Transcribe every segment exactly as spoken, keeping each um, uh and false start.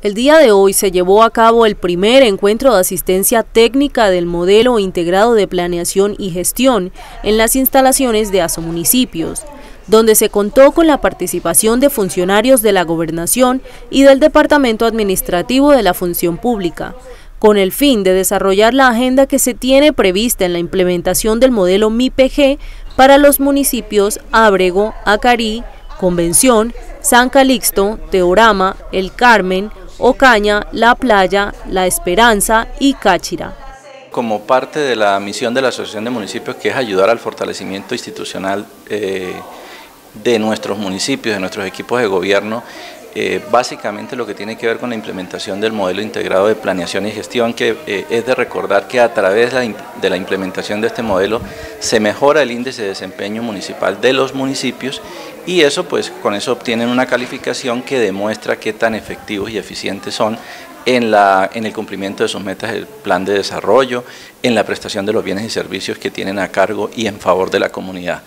El día de hoy se llevó a cabo el primer encuentro de asistencia técnica del modelo integrado de planeación y gestión en las instalaciones de Asomunicipios, donde se contó con la participación de funcionarios de la Gobernación y del Departamento Administrativo de la Función Pública, con el fin de desarrollar la agenda que se tiene prevista en la implementación del modelo M I P G para los municipios Ábrego, Acarí, Convención, San Calixto, Teorama, El Carmen, Ocaña, La Playa, La Esperanza y Cáchira. Como parte de la misión de la Asociación de Municipios, que es ayudar al fortalecimiento institucional eh, de nuestros municipios, de nuestros equipos de gobierno, eh, básicamente lo que tiene que ver con la implementación del modelo integrado de planeación y gestión, que eh, es de recordar que a través de la, de la implementación de este modelo se mejora el índice de desempeño municipal de los municipios, y eso pues con eso obtienen una calificación que demuestra qué tan efectivos y eficientes son en, la, en el cumplimiento de sus metas del plan de desarrollo, en la prestación de los bienes y servicios que tienen a cargo y en favor de la comunidad.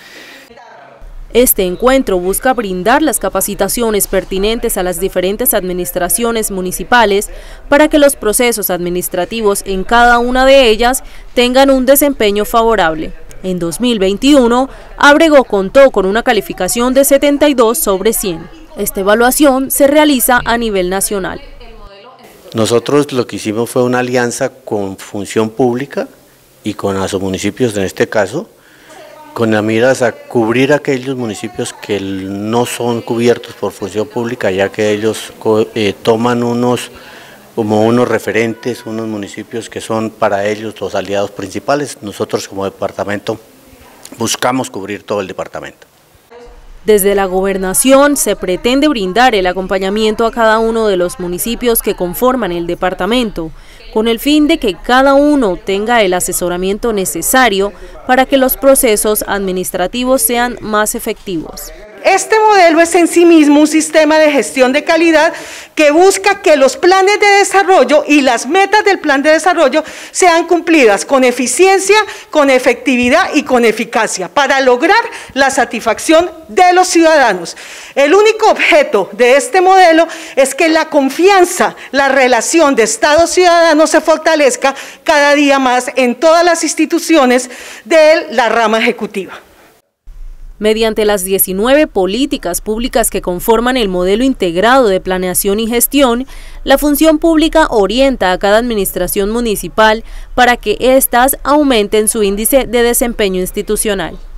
Este encuentro busca brindar las capacitaciones pertinentes a las diferentes administraciones municipales para que los procesos administrativos en cada una de ellas tengan un desempeño favorable. En dos mil veintiuno, Ábrego contó con una calificación de setenta y dos sobre cien. Esta evaluación se realiza a nivel nacional. Nosotros lo que hicimos fue una alianza con Función Pública y con Asomunicipios en este caso, con la miras a cubrir aquellos municipios que no son cubiertos por Función Pública, ya que ellos eh, toman unos como unos referentes, unos municipios que son para ellos los aliados principales. Nosotros como departamento buscamos cubrir todo el departamento. Desde la Gobernación se pretende brindar el acompañamiento a cada uno de los municipios que conforman el departamento, con el fin de que cada uno tenga el asesoramiento necesario para que los procesos administrativos sean más efectivos. Este modelo es en sí mismo un sistema de gestión de calidad que busca que los planes de desarrollo y las metas del plan de desarrollo sean cumplidas con eficiencia, con efectividad y con eficacia para lograr la satisfacción de los ciudadanos. El único objeto de este modelo es que la confianza, la relación de Estado-ciudadano se fortalezca cada día más en todas las instituciones de la rama ejecutiva. Mediante las diecinueve políticas públicas que conforman el modelo integrado de planeación y gestión, la Función Pública orienta a cada administración municipal para que éstas aumenten su índice de desempeño institucional.